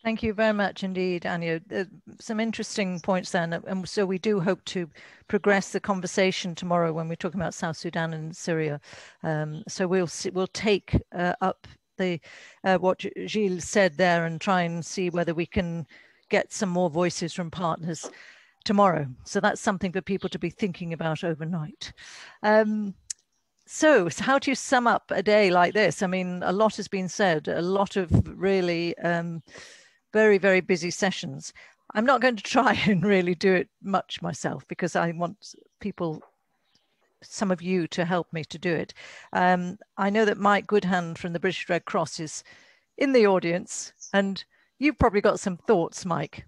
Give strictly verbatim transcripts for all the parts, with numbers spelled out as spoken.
Thank you very much indeed, Anya. Uh, some interesting points then. And so we do hope to progress the conversation tomorrow when we're talking about South Sudan and Syria. Um, so we'll see, we'll take uh, up the uh, what Gilles said there and try and see whether we can get some more voices from partners tomorrow. So that's something for people to be thinking about overnight. Um, so, so how do you sum up a day like this? I mean, a lot has been said, a lot of really um, very, very busy sessions. I'm not going to try and really do it much myself because I want people, some of you, to help me to do it. Um, I know that Mike Goodhand from the British Red Cross is in the audience, and you've probably got some thoughts, Mike.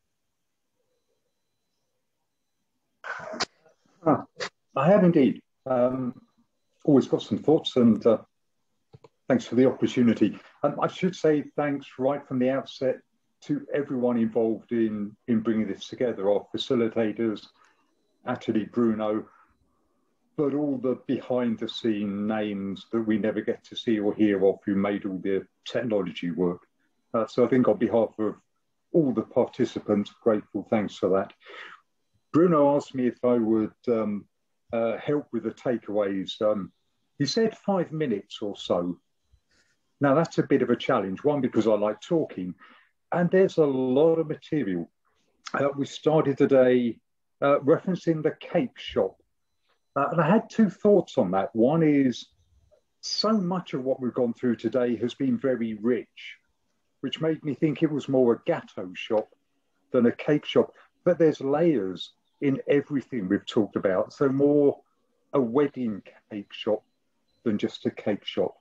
Ah, I have indeed. Um, always got some thoughts, and uh, thanks for the opportunity. Um, I should say thanks right from the outset to everyone involved in, in bringing this together, our facilitators, Atali, Bruno, but all the behind the scene names that we never get to see or hear of who made all the technology work. Uh, so I think on behalf of all the participants, grateful thanks for that. Bruno asked me if I would um, uh, help with the takeaways. Um, he said five minutes or so. Now that's a bit of a challenge, one, because I like talking, and there's a lot of material. Uh, we started today uh, referencing the cake shop. Uh, and I had two thoughts on that. One is so much of what we've gone through today has been very rich, which made me think it was more a gatto shop than a cake shop. But there's layers in everything we've talked about. So more a wedding cake shop than just a cake shop.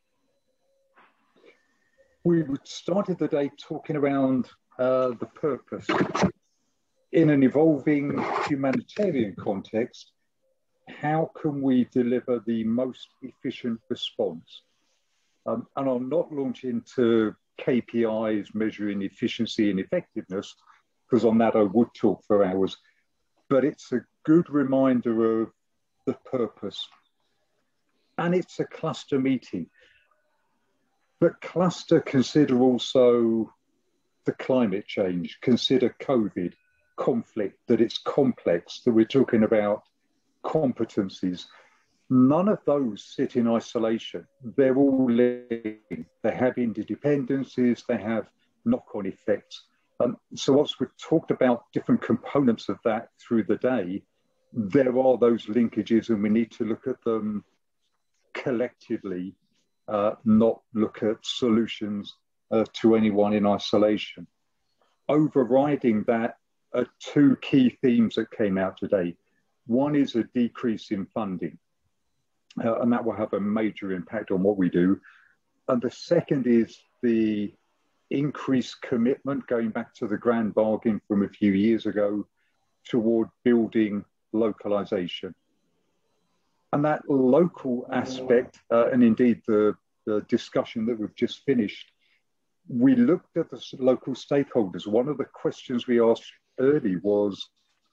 We started the day talking around uh, the purpose. In an evolving humanitarian context, how can we deliver the most efficient response? Um, and I'm not launching into K P Is measuring efficiency and effectiveness, because on that I would talk for hours, but it's a good reminder of the purpose. And it's a cluster meeting. But cluster, consider also the climate change, consider COVID, conflict, that it's complex, that we're talking about competencies. None of those sit in isolation. They're all linked. They have interdependencies, they have knock-on effects. Um, so as we've talked about different components of that through the day, there are those linkages and we need to look at them collectively, uh, not look at solutions uh, to anyone in isolation. Overriding that are two key themes that came out today. One is a decrease in funding, uh, and that will have a major impact on what we do. And the second is the increased commitment, going back to the grand bargain from a few years ago, toward building localization. And that local aspect, uh, and indeed the, the discussion that we've just finished, we looked at the local stakeholders. One of the questions we asked early was,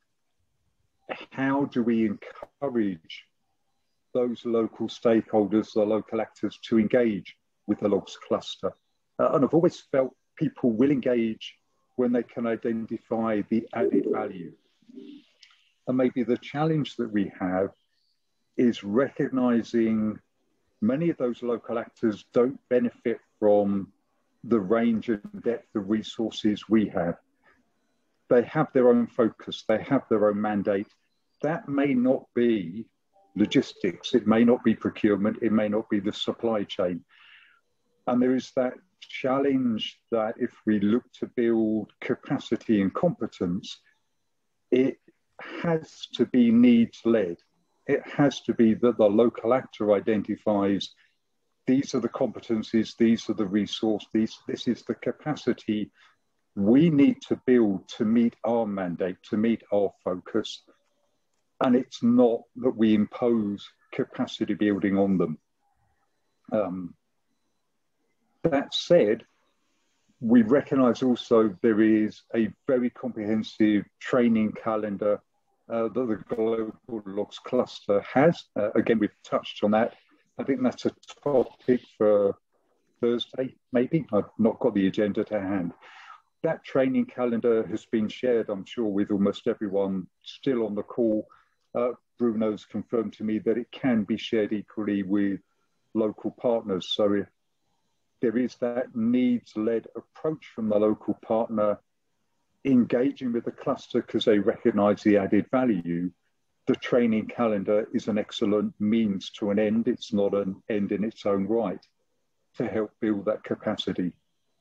how do we encourage those local stakeholders, the local actors, to engage with the logs cluster? Uh, and I've always felt people will engage when they can identify the added value. And maybe the challenge that we have is recognizing many of those local actors don't benefit from the range and depth of resources we have. They have their own focus, they have their own mandate. That may not be logistics, it may not be procurement, it may not be the supply chain. And there is that challenge that if we look to build capacity and competence, it has to be needs-led. It has to be that the local actor identifies these are the competencies, these are the resources, these, this is the capacity we need to build to meet our mandate, to meet our focus. And it's not that we impose capacity building on them. Um, that said, we recognize also there is a very comprehensive training calendar uh, that the Global Logs Cluster has. Uh, again, we've touched on that. I think that's a topic for Thursday, maybe. I've not got the agenda to hand. that training calendar has been shared, I'm sure, with almost everyone still on the call. Uh, Bruno's confirmed to me that it can be shared equally with local partners. So if there is that needs-led approach from the local partner, engaging with the cluster because they recognise the added value, the training calendar is an excellent means to an end. It's not an end in its own right to help build that capacity.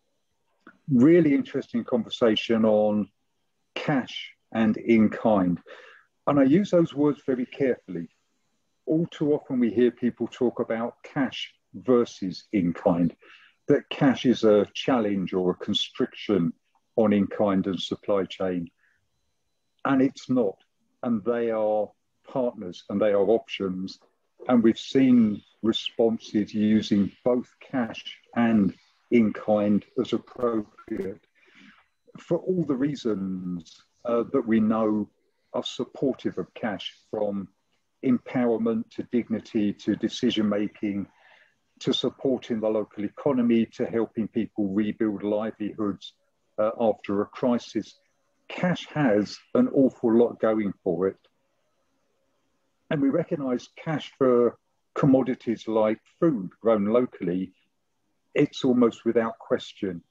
Really interesting conversation on cash and in-kind. And I use those words very carefully. All too often we hear people talk about cash versus in-kind, that cash is a challenge or a constriction on in-kind and supply chain. And it's not. And they are partners and they are options. And we've seen responses using both cash and in-kind as appropriate for all the reasons uh, that we know are supportive of cash, from empowerment to dignity to decision-making to supporting the local economy to helping people rebuild livelihoods uh, after a crisis. Cash has an awful lot going for it. And we recognise cash for commodities like food grown locally, it's almost without question.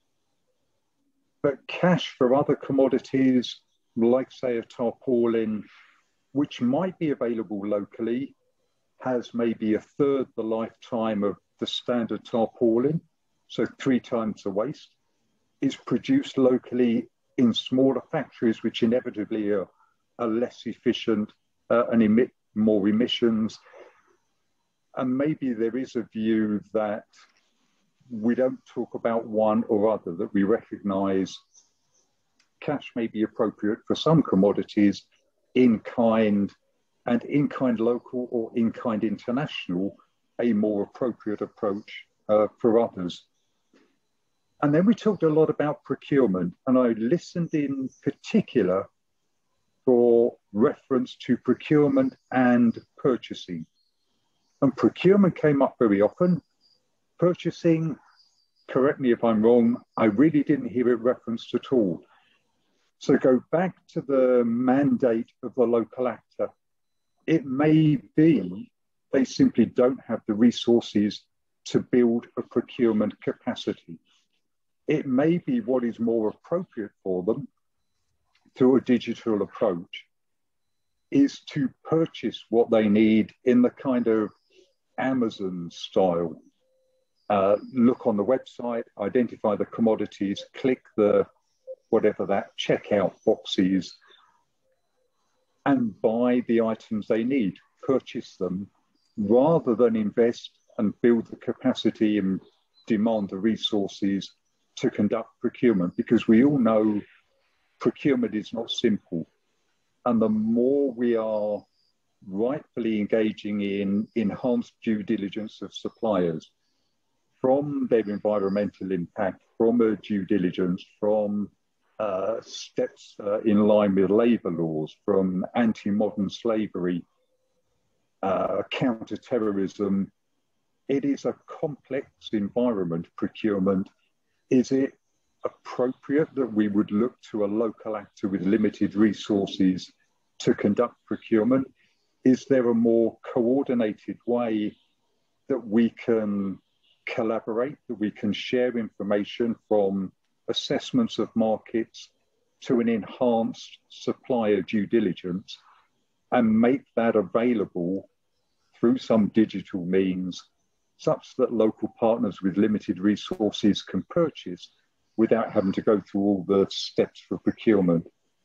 But cash for other commodities, like say a tarpaulin, which might be available locally, has maybe a third the lifetime of the standard tarpaulin, so three times the waste, is produced locally in smaller factories, which inevitably are, are less efficient uh, and emit more emissions. And maybe there is a view that we don't talk about one or other, that we recognise cash may be appropriate for some commodities, in kind and in kind local or in kind international, a more appropriate approach uh, for others. And then we talked a lot about procurement, and I listened in particular for reference to procurement and purchasing. And procurement came up very often. Purchasing, correct me if I'm wrong, I really didn't hear it referenced at all. So go back to the mandate of the local actor. It may be they simply don't have the resources to build a procurement capacity. It may be what is more appropriate for them through a digital approach is to purchase what they need in the kind of Amazon style. Uh, look on the website, identify the commodities, click the whatever that checkout box is, and buy the items they need, purchase them, rather than invest and build the capacity and demand the resources to conduct procurement, because we all know procurement is not simple. And the more we are rightfully engaging in enhanced due diligence of suppliers, from their environmental impact, from a due diligence, from uh, steps uh, in line with labour laws, from anti-modern slavery, uh, counter-terrorism, it is a complex environment, procurement. Is it appropriate that we would look to a local actor with limited resources to conduct procurement? Is there a more coordinated way that we can collaborate, that we can share information from assessments of markets to an enhanced supplier due diligence and make that available through some digital means such that local partners with limited resources can purchase without having to go through all the steps for procurement?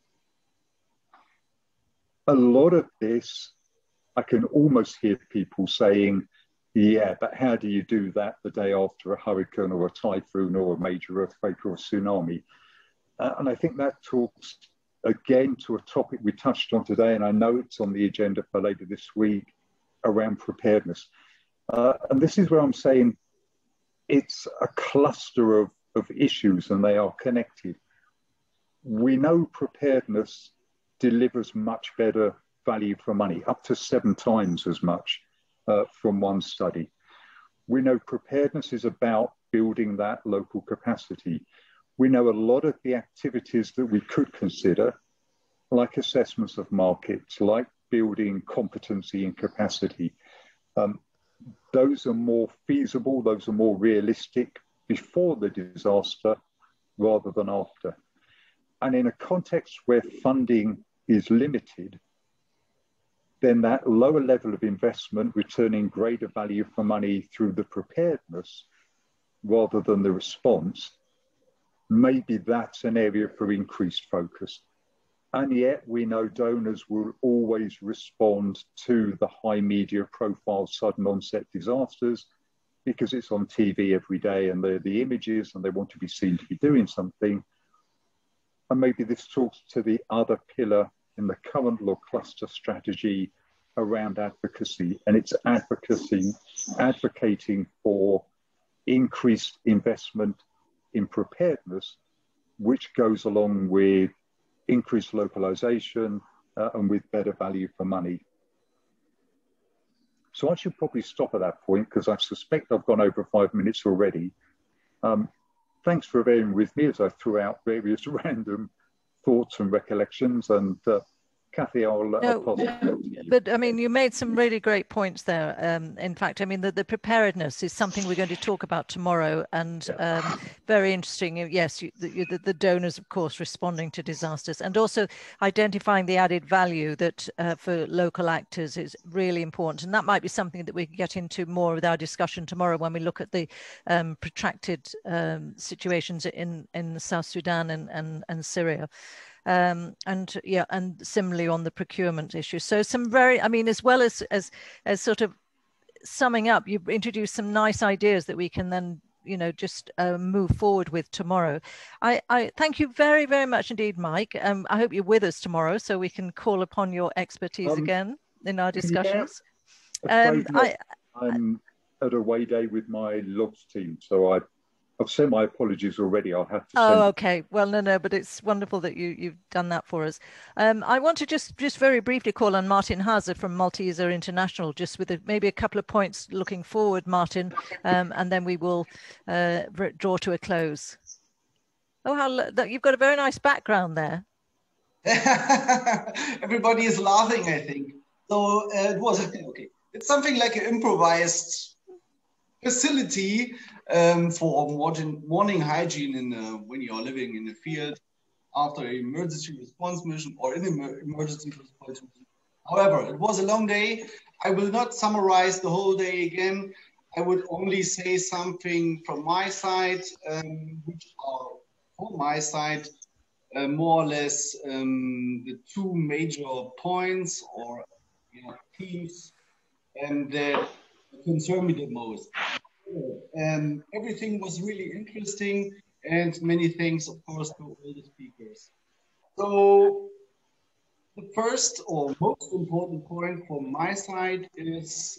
A lot of this, I can almost hear people saying, yeah, but how do you do that the day after a hurricane or a typhoon or a major earthquake or a tsunami? Uh, and I think that talks again to a topic we touched on today, and I know it's on the agenda for later this week, around preparedness. Uh, and this is where I'm saying it's a cluster of, of issues and they are connected. We know preparedness delivers much better value for money, up to seven times as much uh, from one study. We know preparedness is about building that local capacity. We know a lot of the activities that we could consider, like assessments of markets, like building competency and capacity. Um, those are more feasible, those are more realistic before the disaster rather than after. And in a context where funding is limited, then that lower level of investment returning greater value for money through the preparedness rather than the response, maybe that's an area for increased focus. And yet we know donors will always respond to the high media profile sudden onset disasters because it's on T V every day and they're the images and they want to be seen to be doing something. And maybe this talks to the other pillar in the current law cluster strategy around advocacy, and it's advocacy, advocating for increased investment in preparedness, which goes along with increased localization uh, and with better value for money. So I should probably stop at that point because I suspect I've gone over five minutes already. Um, thanks for bearing with me as I threw out various random thoughts and recollections, and uh, Kathy, I'll, no, I'll pass it to you. But I mean, you made some really great points there. Um, in fact, I mean, the, the preparedness is something we're going to talk about tomorrow, and yeah. um, very interesting. Yes, you, the, the donors, of course, responding to disasters, and also identifying the added value that uh, for local actors is really important. And that might be something that we can get into more with our discussion tomorrow when we look at the um, protracted um, situations in, in South Sudan and, and, and Syria. Um, and yeah, and similarly on the procurement issue. So some very, I mean, as well as as as sort of summing up, you've introduced some nice ideas that we can then, you know, just uh, move forward with tomorrow. I, I thank you very, very much indeed, Mike. Um, I hope you're with us tomorrow so we can call upon your expertise um, again in our discussions. Yeah, um, I, I'm at a away day with my logs team, so I. I've sent my apologies already. I'll have to. Oh, send okay. Well, no, no, but it's wonderful that you you've done that for us. Um, I want to just just very briefly call on Martin Hase from Malteser International, just with a, maybe a couple of points looking forward, Martin, um, and then we will uh, draw to a close. Oh, how you've got a very nice background there. Everybody is laughing, I think. So uh, it was okay. It's something like an improvised facility um, for morning, morning hygiene in, uh, when you're living in the field after an emergency response mission or in an emergency response mission. However, it was a long day. I will not summarize the whole day again. I would only say something from my side, um, which are from my side uh, more or less um, the two major points or you know, themes and that concern me the most. And everything was really interesting, and many thanks, of course, to all the speakers. So the first or most important point from my side is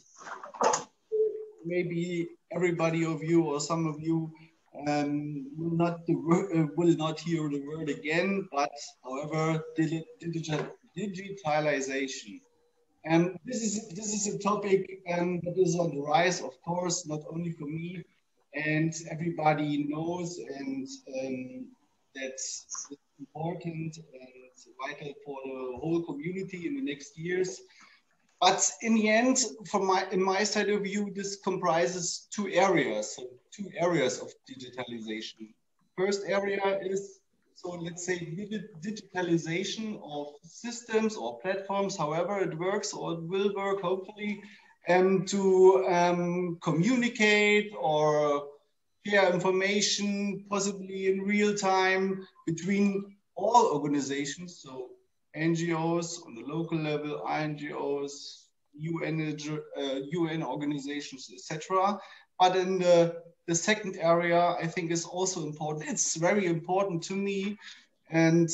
maybe everybody of you or some of you um, will not the uh, will not hear the word again, but however, digital digitalization. And this is this is a topic um, that is on the rise, of course, not only for me, and everybody knows, and um, that's important and vital for the whole community in the next years. But in the end, from my in my side of view, this comprises two areas, so two areas of digitalization. First area is, so let's say, digitalization of systems or platforms, however it works or it will work, hopefully, and to um, communicate or share information, possibly in real time, between all organizations, so N G Os on the local level, I N G Os, U N, uh, U N organizations, et cetera. But in the, the second area, I think is also important. It's very important to me, and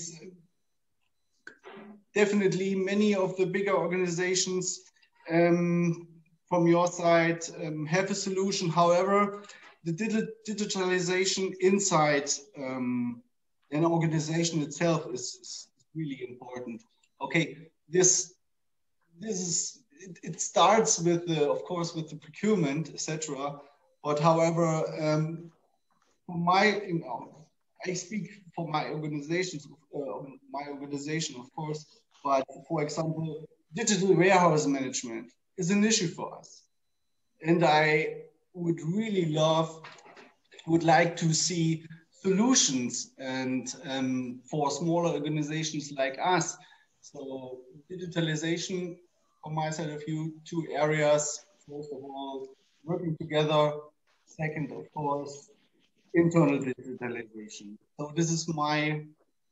definitely many of the bigger organizations um, from your side um, have a solution. However, the digi digitalization inside um, an organization itself is, is really important. Okay, this this is it, it starts with the, of course, with the procurement, et cetera. But however, um, for my, you know, I speak for my organization, uh, my organization, of course, but for example, digital warehouse management is an issue for us. And I would really love, would like to see solutions and um, for smaller organizations like us. So digitalization, from my side of view, two areas. First of all, working together. Second, of course, internal digitalization. So this is my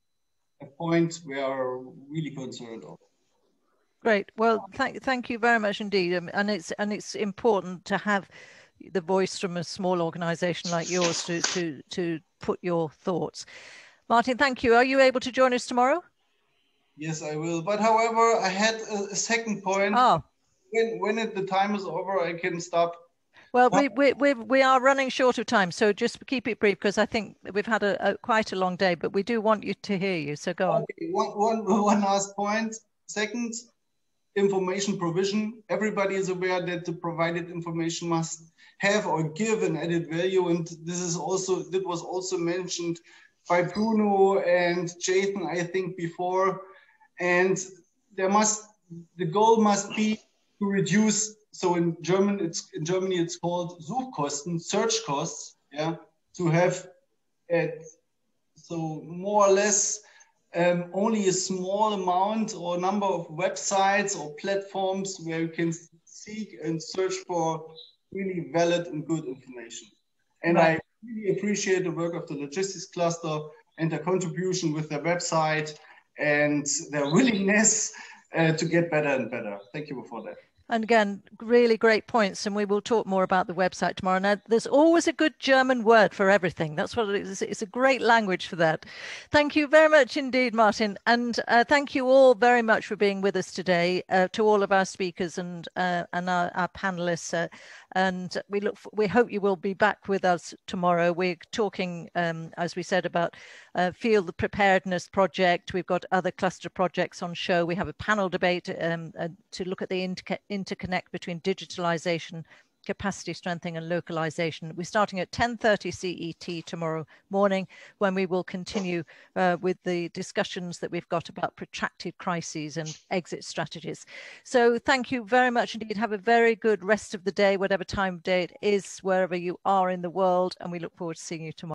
a point we are really concerned of. Great. Well, thank thank you very much indeed. Um, and it's and it's important to have the voice from a small organisation like yours to to to put your thoughts. Martin, thank you. Are you able to join us tomorrow? Yes, I will. But however, I had a, a second point. Oh. When when it, the time is over, I can stop. Well, we, we, we, we are running short of time, so just keep it brief because I think we've had a, a quite a long day, but we do want you to hear you, so go on. Okay, one, one, one last point. Second, information provision. Everybody is aware that the provided information must have or give an added value, and this is also, that was also mentioned by Bruno and Jason, I think, before. And there must, the goal must be to reduce. So in German, it's in Germany, it's called Suchkosten, search costs. Yeah, to have it. So more or less, um, only a small amount or number of websites or platforms where you can seek and search for really valid and good information. And right. I really appreciate the work of the logistics cluster and their contribution with their website and their willingness uh, to get better and better. Thank you for that. And again, really great points. And we will talk more about the website tomorrow. Now, there's always a good German word for everything. That's what it is. It's a great language for that. Thank you very much indeed, Martin. And uh, thank you all very much for being with us today, uh, to all of our speakers and uh, and our, our panelists. Uh, and we look, for, we hope you will be back with us tomorrow. We're talking, um, as we said, about uh, field preparedness project. We've got other cluster projects on show. We have a panel debate um, uh, to look at the inter interconnect between digitalization, capacity strengthening and localization. We're starting at ten thirty C E T tomorrow morning, when we will continue uh, with the discussions that we've got about protracted crises and exit strategies. So thank you very much indeed. Have a very good rest of the day, whatever time of day it is, wherever you are in the world, and we look forward to seeing you tomorrow.